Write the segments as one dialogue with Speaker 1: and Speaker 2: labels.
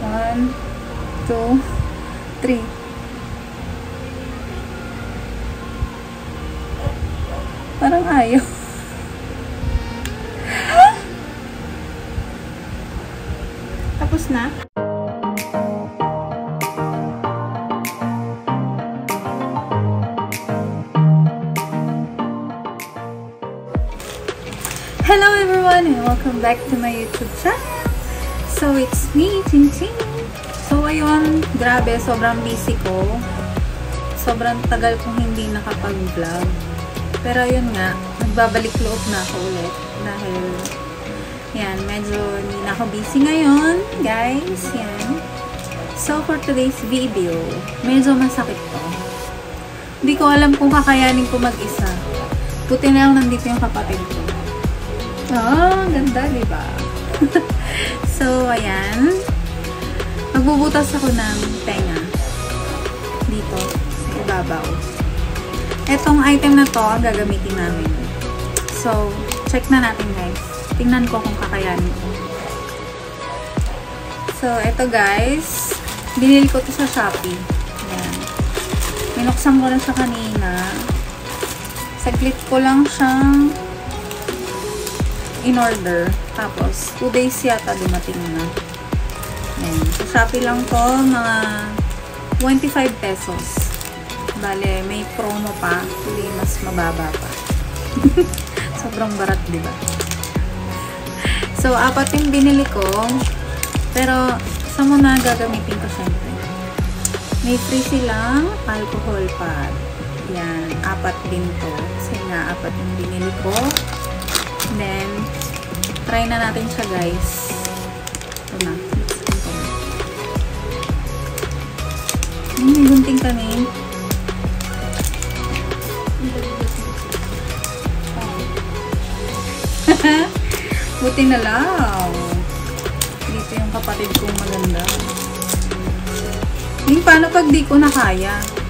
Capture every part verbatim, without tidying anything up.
Speaker 1: One, two, three. Parang ayaw.
Speaker 2: Tapos na?
Speaker 1: Hello everyone and welcome back to my YouTube channel. So it's me, Ching Ching. So ayun, grabe, sobrang busy ko. Sobrang tagal kong hindi nakapag-vlog. Pero ayun nga, nagbabalik loob na ako ulit. Dahil, yan, medyo hindi na ako busy ngayon, guys. Yan. So for today's video, medyo masakit to. Hindi ko alam kung kakayanin ko mag-isa. Buti na lang nandito yung kapatid ko. Ah, ganda, diba? So, ayan. Magbubutas ako ng tenga. Dito, sa ibabaw. Etong item na to, ang gagamitin namin. So, check na natin, guys. Tingnan ko kung kakayanin ko. So, eto guys. Binili ko to sa Shopee. Ayan. Minuksan ko na siya kanina. Saglit ko lang siyang in order. Tapos, two days yata dumating na. Ayan. Sa Shopee lang to, mga twenty-five pesos. Bale, may promo pa. Hindi, mas mababa pa. Sobrang barat, diba? So, apat yung binili ko. Pero, saan mo na gagamitin ko syempre? May free silang alcohol pad. Yan, apat din to. Kasi nga, apat yung binili ko. Then, try na natin siya, guys. Ito na. Ito na. May gunting kami. Buti na lang. Dito yung kapatid kong maganda. Hindi, paano pag di ko na kaya?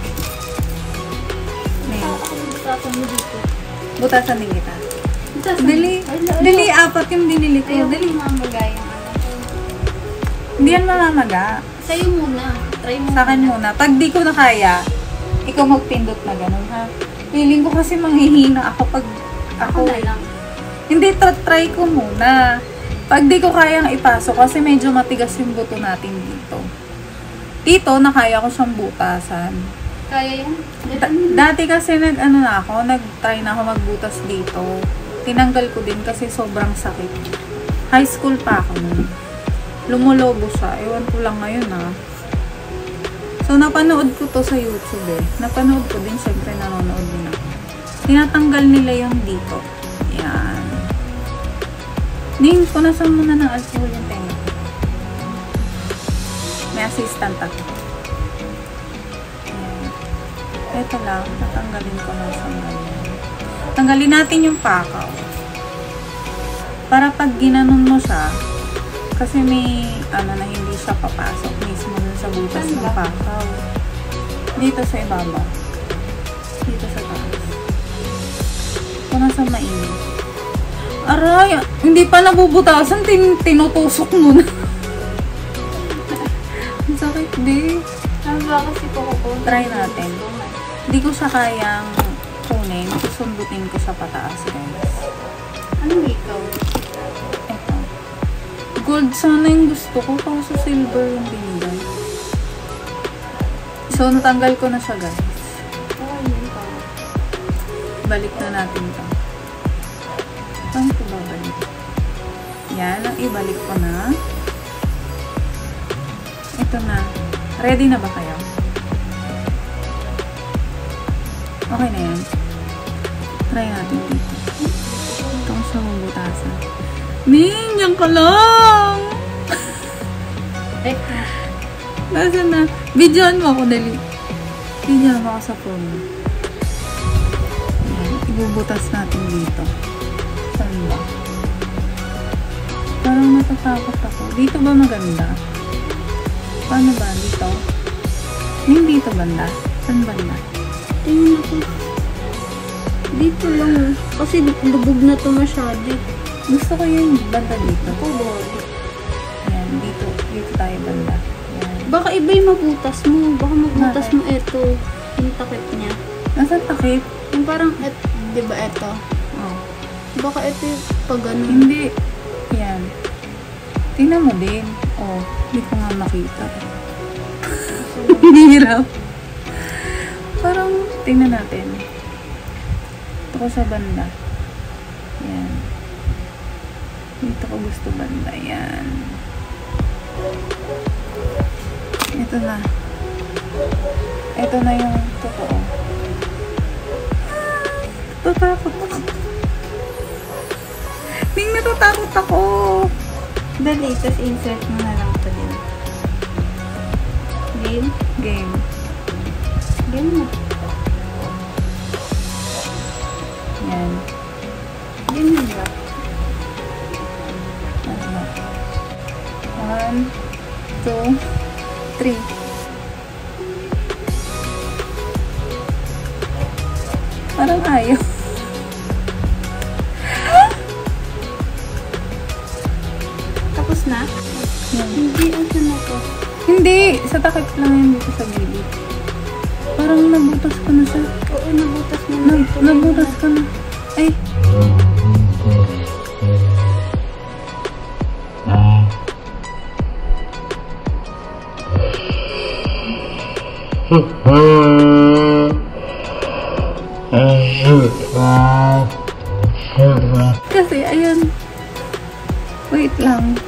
Speaker 2: Butasan mo dito.
Speaker 1: Butasan din kita.
Speaker 2: Butasan.
Speaker 1: Dali, dali, apat yung binili ko.
Speaker 2: Ayaw
Speaker 1: Dali.
Speaker 2: ko mamaga yung ano.
Speaker 1: Hindi yan mamamaga.
Speaker 2: Sa'yo muna. Try mo
Speaker 1: Sa akin muna. Pag di ko na kaya, ikaw magpindot na ganun, ha? Feeling ko kasi manghihina ako pag
Speaker 2: Ako
Speaker 1: ako.
Speaker 2: na lang.
Speaker 1: Hindi, to try ko muna. Pag di ko kayang ipasok, kasi medyo matigas yung buto natin dito. Dito, nakaya ko siyang butasan.
Speaker 2: Kaya yan?
Speaker 1: Da dati kasi nag, ano na ako, nag-try na ako magbutas dito. Tinanggal ko din kasi sobrang sakit. High school pa ako nun. Lumulobo siya. Ewan ko lang ngayon, ha. So, napanood ko to sa YouTube, eh. Napanood ko din, syempre nanonood din ako. Tinatanggal nila yung dito. Yan. Ning, punasan muna ng alcohol yung tenga. May assistant ako. Yan. Ito lang, tatanggalin ko lang sa ganyan. Tanggalin natin yung pakaw. Para pag ginanon mo siya, kasi may, ano na, hindi siya papasok mismo dun sa butas ng pakaw. Dito sa ibabaw. Dito sa taas. Punasan mainit. Aray, hindi pa nabubutasan, tin tinutusok mo na. Ang sakit, di.
Speaker 2: Ano ba kasi ko ko?
Speaker 1: Try natin. Hindi ko siya kayang kunin. Susundutin ko sa pataas, guys.
Speaker 2: Anong ikaw?
Speaker 1: Ito. Gold sana yung gusto ko, kaso silver yung binigay. So, natanggal ko na siya, guys.
Speaker 2: Oh, yun pa.
Speaker 1: Balik na natin ito. Saan ko babalik? Yan, ibalik ko na. Ito na. Ready na ba kayo? Okay na yan. Try natin dito. Ito ko siya mabutasan. Ning, yan ka lang!
Speaker 2: Teka.
Speaker 1: Nasaan na? Videoan mo ako, dali. Videoan mo ako sa phone. Yan, ibubutas natin dito. Saan ba? Parang natatakot ako. Dito ba maganda? Paano ba? Dito? Hindi dito banda? Saan banda?
Speaker 2: Tingnan ako. Dito lang. Kasi lubog na to masyado.
Speaker 1: Gusto ko yung banda dito.
Speaker 2: Ako, body.
Speaker 1: Ayan, dito. Dito tayo banda. Yan.
Speaker 2: Baka iba yung mabutas mo. Baka mabutas mo ito. Yung takip niya.
Speaker 1: Nasaan takip?
Speaker 2: Yung parang, et, di ba ito?
Speaker 1: Oh.
Speaker 2: Baka ito yung pag ganun.
Speaker 1: Hindi. Yan. Tingnan mo din. Oh, hindi ko nga makita. Hirap. Parang, tingnan natin. Ito ko sa banda. Yan. Dito ko gusto banda. Yan. Ito na. Ito na yung totoo. Natatakot ako. Ning natatakot ako.
Speaker 2: Dali, tapos insert mo na lang ito din. Game?
Speaker 1: Game.
Speaker 2: Game na.
Speaker 1: Yan.
Speaker 2: Game na ba?
Speaker 1: Ano ba? One, two, three. Parang ayaw.
Speaker 2: Tapos na?
Speaker 1: Yan.
Speaker 2: Hindi, ito na to.
Speaker 1: Hindi! Sa takip lang yan dito sa gilid. Parang nabutas ko na siya.
Speaker 2: Oo, nabutas mo
Speaker 1: Na,
Speaker 2: na.
Speaker 1: nabutas ko na. Ay! Kasi, ayun. Wait lang.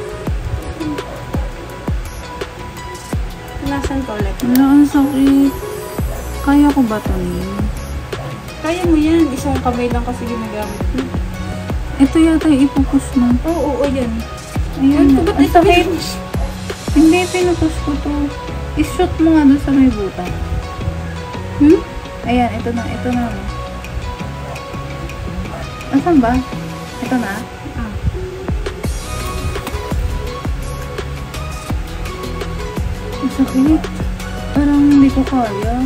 Speaker 2: Nasaan ko ulit?
Speaker 1: Wala, ang sakit. Kaya ko ba ito, Ning?
Speaker 2: Kaya mo yan. Isang kamay lang kasi ginagamit mo.
Speaker 1: Ito yata yung ipupush mo.
Speaker 2: Oo, oo, yan.
Speaker 1: Ayun.
Speaker 2: Ano, ba't
Speaker 1: Ang
Speaker 2: ito
Speaker 1: sakit.
Speaker 2: pinupush?
Speaker 1: Hindi, pinupush ko to. I-shoot mo nga doon sa may buta.
Speaker 2: Hmm?
Speaker 1: Ayan, ito na, ito na. Asan ba? Ito na?
Speaker 2: Ah.
Speaker 1: Ang sakit. Parang hindi ko kaya.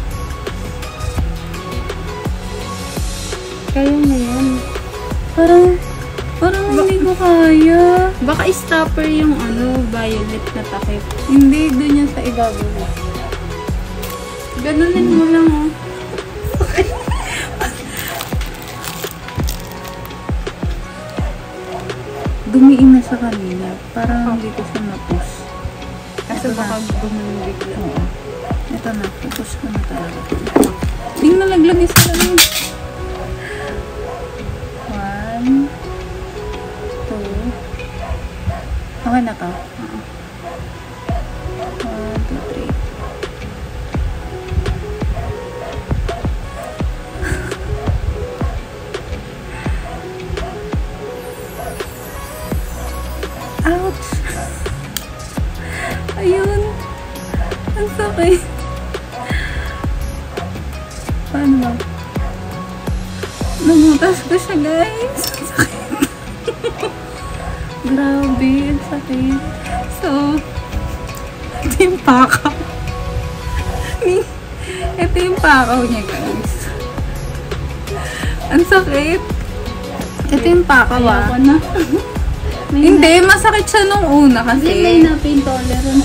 Speaker 2: Kaya mo yan.
Speaker 1: Parang, parang hindi ko kaya.
Speaker 2: Baka stopper yung ano, violet na takip.
Speaker 1: Hindi, doon yan sa ibabaw.
Speaker 2: Ganunin mo lang, oh.
Speaker 1: Dumiin na sa kanila. Parang hindi ko siya na-push.
Speaker 2: Kasi
Speaker 1: Ito
Speaker 2: baka
Speaker 1: na.
Speaker 2: bumibig lang.
Speaker 1: Oo. Ito na, push ko na talaga. Ding nalaglag isa lang. One. Two. Okay na to?
Speaker 2: Oo.
Speaker 1: One, two, three. Ouch! Ayun! Ang sakit! Paano ba? Namutas ko siya, guys! Ang sakit! Grabe! Ang sakit! So, ito yung pakaw. Ito yung pakaw niya, guys. Ang sakit! Ito yung pakaw, ah.
Speaker 2: Ayoko na. May
Speaker 1: Hindi, masakit siya nung una kasi.
Speaker 2: Hindi, may na pain tolerance.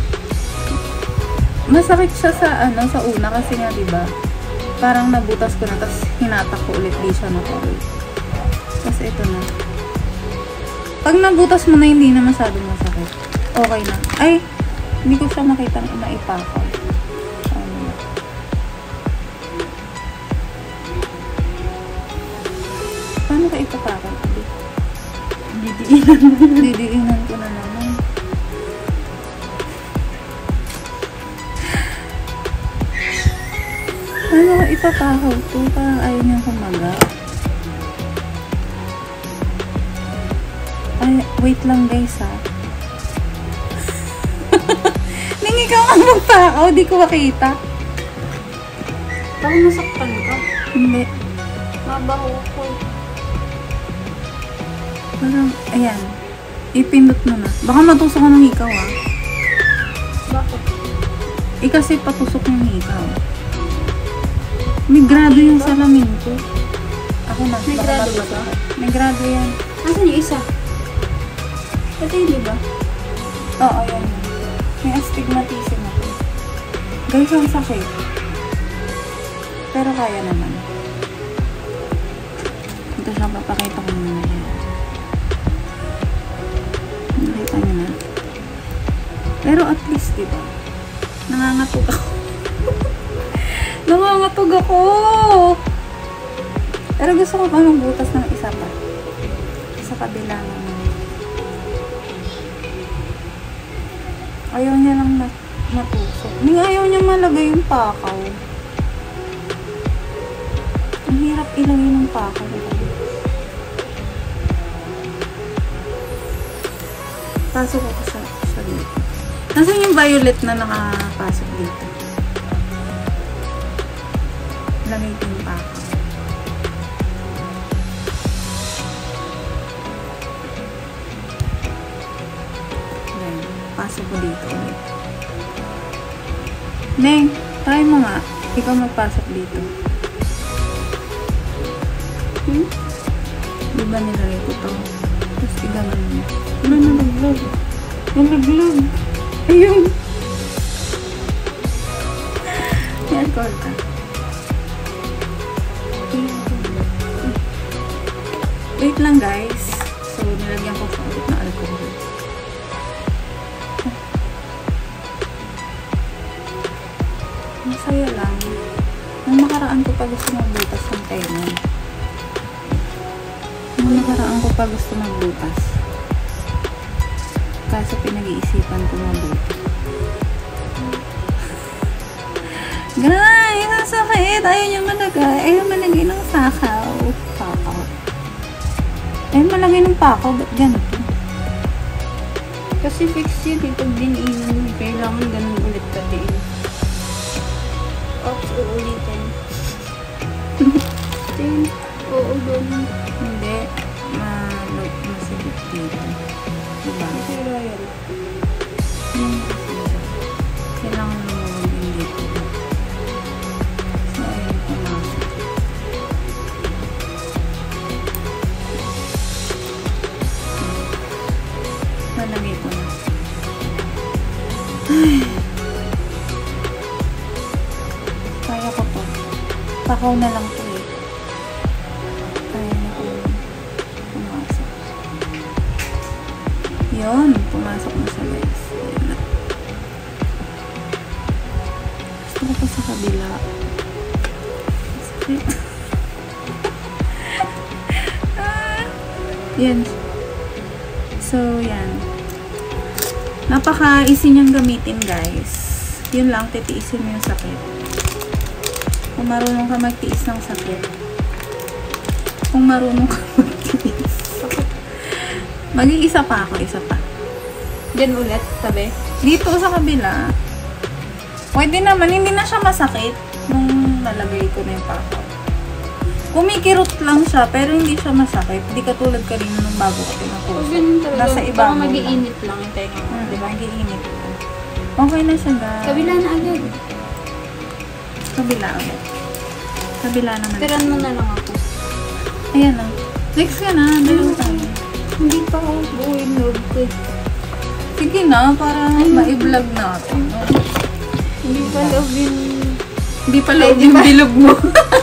Speaker 1: Masakit siya sa ano, sa una kasi nga, 'di ba? Parang nabutas ko na tapos hinatak ko ulit, di siya natuloy. Kasi ito na. Pag nabutas mo na hindi na masyadong masakit. Okay na. Ay, hindi ko siya makitang maipakaw. Ano na. Paano ka ipapakaw?
Speaker 2: Didiinan mo.
Speaker 1: Didiinan ko na naman. Ano ka ipapakaw to? Parang ayaw niyang kumaga. Ay, wait lang guys ha. Ningi ka nga magpakaw, di ko makita.
Speaker 2: Baka masaktan ka.
Speaker 1: Hindi.
Speaker 2: Mabaho ko.
Speaker 1: Parang, ayan. Ipindot mo na. Baka matusok ka ng hikaw ha.
Speaker 2: Bakit?
Speaker 1: Eh kasi patusok yung hikaw. May grado yung salamin ko. Ako na.
Speaker 2: May
Speaker 1: baka
Speaker 2: grado ba
Speaker 1: matusok. May grado yan.
Speaker 2: Asan yung isa? Ito yun, di ba?
Speaker 1: Oo, yan. May astigmatism ako. Guys, ang sakit. Pero kaya naman. Ito siya, papakita ko muna yan. Nakita niyo na. Pero at least, diba? Nangangatog ako. Nangangatog ako! Pero gusto ko pa magbutas ng isa pa. Sa kabila naman. Ayaw niya lang nat natusok. Ning ayaw niya malagay yung pakaw. Ang hirap ilagay ng pakaw. Pasok ako sa, sa dito. Nasaan yung violet na nakapasok dito? Lagay ko yung pakaw. Ayan. Pasok ko dito ulit. Neng, try mo nga. Ikaw magpasok dito. Hmm? Diba nilagay ko to? Tapos igaman mo. Ano nalaglag? Nalaglag. Ayun. May alcohol ka. Wait lang guys. So, nilagyan ko sa ulit na alcohol. Masaya lang. Nung nakaraan ko pa gusto magbutas ng tenga. Nung nakaraan ko pa gusto magbutas. Kaso pinag-iisipan ko mabuti. Guys, ang sakit. Ayaw niya malagay. Ayaw malagay ng sakaw. Pakaw. Ayaw malagay ng pakaw. Ba't ganito?
Speaker 2: Kasi fix yun. Ito din in. Kailangan ganun ulit pati. Ops, uulitin. Then, oo, ganun.
Speaker 1: Hindi. Ma-look. Masigit dito. Diba?
Speaker 2: Pero yan.
Speaker 1: Hmm. Kailangan lumulog yung dito. So, ayun ko na. Nalagay ko na. Ay. Kaya ko po. Pakaw na lang to eh. Kaya na ko pumasok. Yun. Pumasok na siya guys. Ayan na. Gusto ko pa sa kabila. Sakit. Ah. Yan. So, yan. Napaka-easy niyang gamitin guys. Yun lang, titiisin mo yung sakit. Kung marunong ka magtiis ng sakit. Kung marunong ka magtiis. Mag-iisa pa ako, isa pa.
Speaker 2: Diyan ulit, sabi.
Speaker 1: Dito sa kabila. Pwede naman, hindi na siya masakit nung nalagay ko na yung pakaw. Kumikirot lang siya, pero hindi siya masakit. Hindi katulad ka rin nung bago ka pinakusok. Nasa iba
Speaker 2: Baka
Speaker 1: mo lang.
Speaker 2: mag-iinit lang yung tenga mo.
Speaker 1: Hmm, diba? Mag-iinit lang. Okay na siya guys.
Speaker 2: Kabila na agad.
Speaker 1: Kabila agad. Kabila naman.
Speaker 2: Tiran mo na lang ako.
Speaker 1: Ayan na. Next ka na. Dalawa tayo.
Speaker 2: Hindi pa ako buuin load ko.
Speaker 1: Sige na, para ma-i-vlog natin.
Speaker 2: Hindi pa loob yung...
Speaker 1: Hindi pa loob yung bilog mo.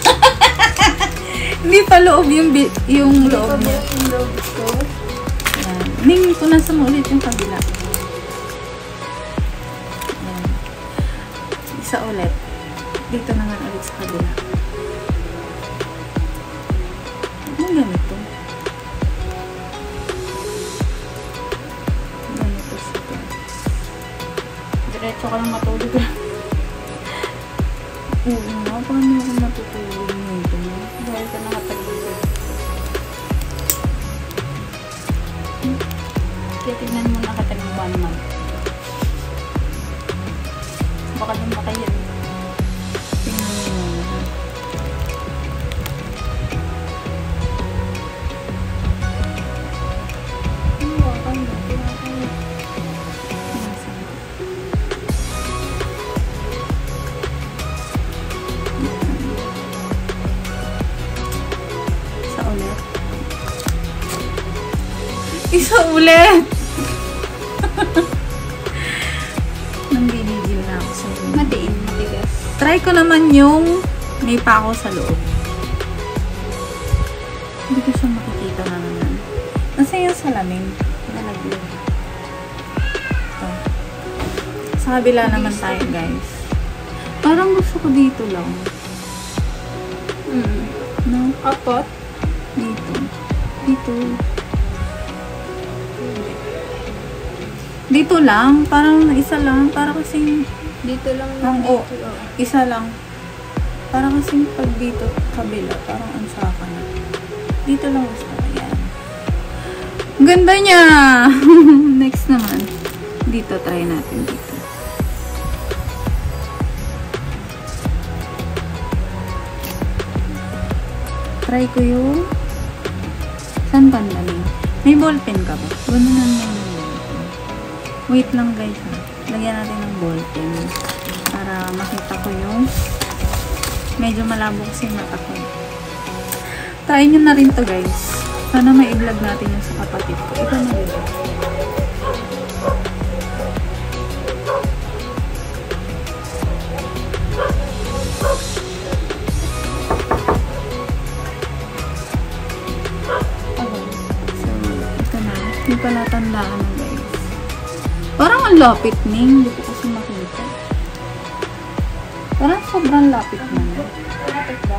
Speaker 1: Hindi pa loob yung, bi yung
Speaker 2: Hindi
Speaker 1: loob
Speaker 2: pa
Speaker 1: niya.
Speaker 2: buuin load ko.
Speaker 1: Ayan. Ning, punasan mo ulit yung kabila. Ayan. Isa ulit. Dito naman ulit sa kabila. Ano ganito? Ganito siya.
Speaker 2: Diretso ka lang matulog.
Speaker 1: Oo nga, paano ako matutulog nito?
Speaker 2: Dahil ka nakatagulog. Kaya tignan mo nakatagulog ba naman. Baka doon ba kayo?
Speaker 1: Tingnan mo na.
Speaker 2: Ano ba kayo? Ano kayo?
Speaker 1: Nasaan? Isa ulit. Isa ulit! nanggigigil na ako sa inyo.
Speaker 2: Madiin, matigas.
Speaker 1: Try ko naman yung may pako sa loob. Hindi ko siya makikita na naman. Nasa yung salamin? Nalaglag. Ito. Sa kabila naman tayo, guys. Parang gusto ko dito lang.
Speaker 2: Mm.
Speaker 1: No?
Speaker 2: Apat?
Speaker 1: Dito. Dito. Dito lang. Parang isa lang. Para kasing...
Speaker 2: Dito lang
Speaker 1: Ang
Speaker 2: lang.
Speaker 1: o. Isa lang. Para kasing pag dito, kabila. Parang ang saka na. Dito lang gusto. Ayan. Ang ganda niya! Next naman. Dito, try natin dito. Try ko yung... Saan bandali? May ballpen ka ba? Gano'n lang yung ballpen. Wait lang guys ha. Lagyan natin ng ballpen. Para makita ko yung... Medyo malabo kasi mata ko. Try nyo na rin to guys. Sana may i-vlog natin yung sa kapatid ko. Ito na rin. Hindi pala tandaan na guys. Parang ang lapit ni. Hindi ko kasi makita. Parang sobrang lapit na.
Speaker 2: Lapit ba?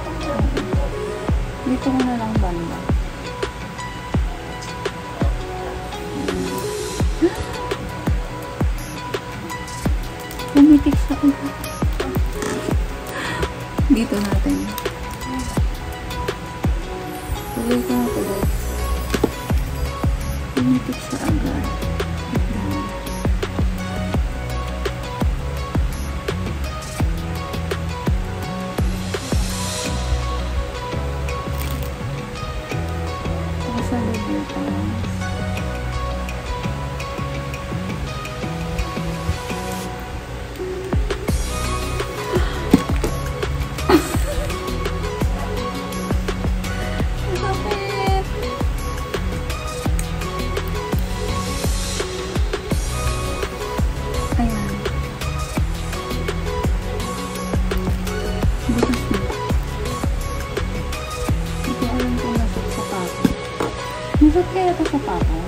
Speaker 1: Dito ko na lang banda. Pumitik sa ulo. Dito natin. Tuloy ko na tuloy. Pumitik sa agad. Sa lubutas. Bakit? Ayan. Bukas na. Hindi ko alam kung nasot sa pako. Nasot kaya ito sa pako?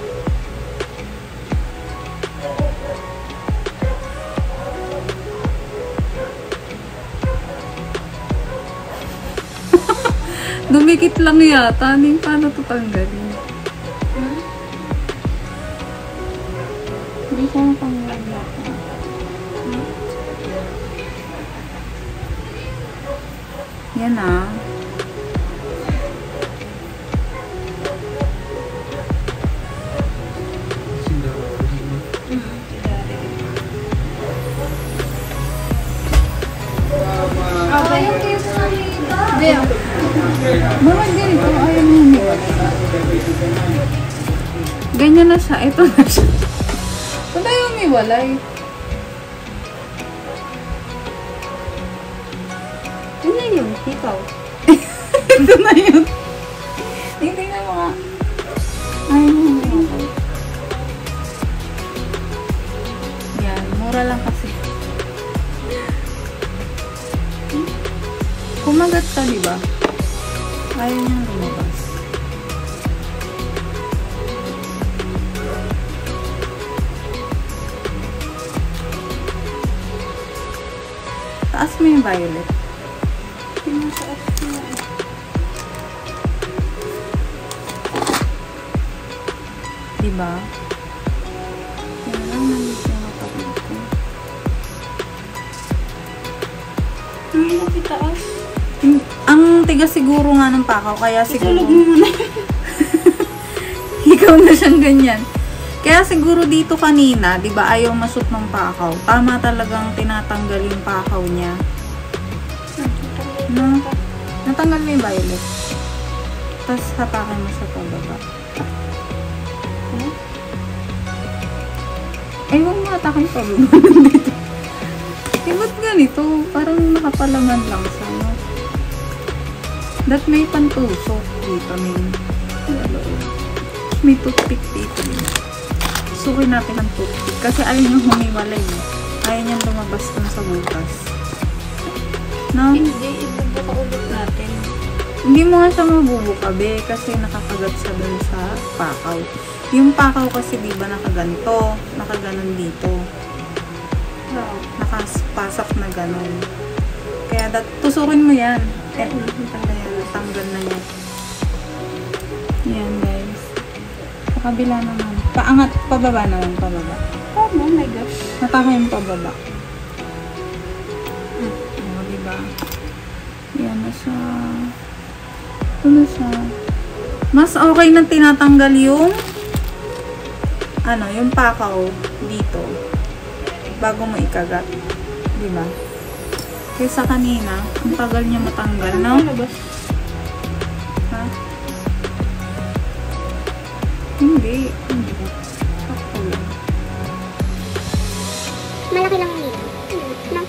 Speaker 1: Dumikit lang yata. Hindi paano ito tanggalin?
Speaker 2: Hmm?
Speaker 1: Hindi ko na tanggalin yata.
Speaker 2: Hmm?
Speaker 1: Yan ah.
Speaker 2: Ayaw kayo sa kanila. Ayaw.
Speaker 1: Bakit ganito? Ayaw mo humiwalay. Ganyan na siya. Ito na siya. Ba't ayaw humiwalay?
Speaker 2: Ano na yun? Ikaw.
Speaker 1: Ito na yun. Tingnan mo nga. Ayaw mo humiwalay. Yan. Mura lang kasi. Kumagat ka, diba? Ayaw niyang lumabas. Taas mo yung violet.
Speaker 2: Pinataas na.
Speaker 1: Diba? Yan lang namin siya mapagod ko.
Speaker 2: Ay, nakitaas.
Speaker 1: Ang tigas siguro nga ng pakaw, kaya siguro...
Speaker 2: Itulog mo muna.
Speaker 1: Ikaw na siyang ganyan. Kaya siguro dito kanina, di ba, ayaw masut ng pakaw. Tama talagang tinatanggal yung pakaw niya. No? Natanggal mo yung violet. Tapos hatakan mo sa pababa.
Speaker 2: Huh?
Speaker 1: Ay, huwag mo hatakan sa pababa dito. Eh, ba't ganito? Parang nakapalaman lang siya, no? Dat may pantusok dito, may may toothpick dito. Sukin natin ang toothpick kasi ayaw nyo humiwalay. Ayaw niyang lumabas dun sa butas. No?
Speaker 2: Hindi, ibubuka ulit natin.
Speaker 1: Hindi mo nga siya mabubuka, be, kasi nakakagat siya dun sa pakaw. Yung pakaw kasi, di ba, nakaganto. Nakaganon dito.
Speaker 2: Wow.
Speaker 1: Nakapasok na ganon. Kaya, dat tusukin mo yan. Eh, ayan, tanggal na yan. Yan, guys. Sa kabila naman. Paangat, pababa naman, pababa.
Speaker 2: Oh, oh my gosh.
Speaker 1: Nataka yung pababa. Hmm. O, diba? Yan na siya. Ano siya? Mas okay na tinatanggal yung ano, yung pakaw dito bago mo ikagat. Diba? Kaysa kanina, ang tagal niya matanggal, no? Ha? Hindi. Hindi. Ako lang.
Speaker 3: Malaki lang ang dito. No?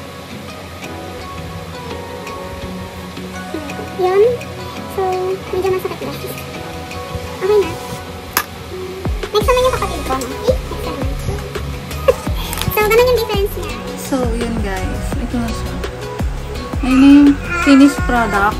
Speaker 3: Yun. So, medyo masakit lang. Okay na. Next naman yung kapatid ko, no? Eh, next naman. So, ganun yung difference niya.
Speaker 1: So, yun guys. Ito na siya. Ayun na yung finished product.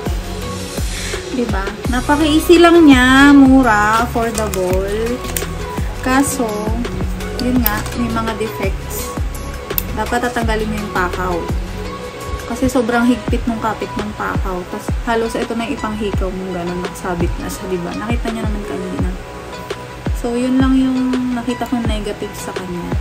Speaker 1: Diba? Napaka-easy lang niya. Mura. Affordable. Kaso, yun nga, may mga defects. Dapat tatanggalin mo yung pakaw. Kasi sobrang higpit ng kapit ng pakaw. Tapos halos ito na ipanghikaw mong gano'n. Nakasabit na siya, diba? Nakita niya naman kanina. So, yun lang yung nakita kong negative sa kanya.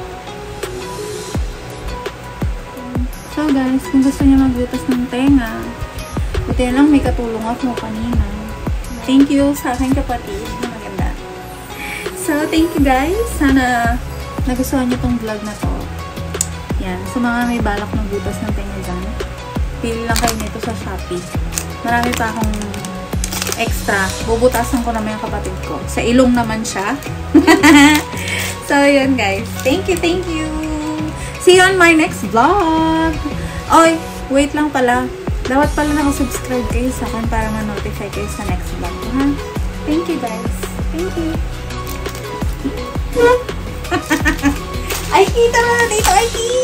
Speaker 1: So, guys, kung gusto niya magbutas ng tenga, buti lang may katulong ako kanina. Thank you sa aking kapatid. Maganda. So, thank you guys. Sana nagustuhan niyo tong vlog na to. Yan. Sa mga may balak ng butas ng tenga dyan, pili lang kayo nito sa Shopee. Marami pa akong extra. Bubutasan ko naman yung kapatid ko. Sa ilong naman siya. So, yun guys. Thank you, thank you. See you on my next vlog. Oy, wait lang pala. Dapat pala nakasubscribe kayo sa akin para ma-notify kayo sa next vlog. Ha? Thank you guys. Thank you. Ay, kita mo na dito. Ay, kita.